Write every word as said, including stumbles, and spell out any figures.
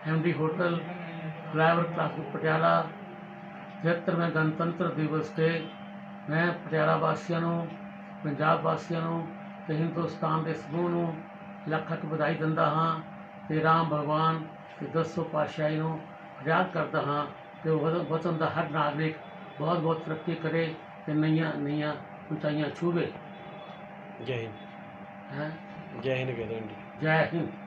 M D hotel flyover class Patiala तिहत्तरवें गणतंत्र दिवस ते मैं पटियाला वासियों नूं, पंजाब वासियों नूं ते हिंदुस्तान के समूह नूं लख लख बधाई दिंदा हाँ ते राम भगवान ते दसो पातशाही नूं फरियाद करदा हाँ कि वह वतन का हर नागरिक बहुत बहुत तरक्की करे ते नईयां नईयां ऊंचाइयां छूवे। जय हिंद। हैं जय हिंद कहते हैं। जय हिंद।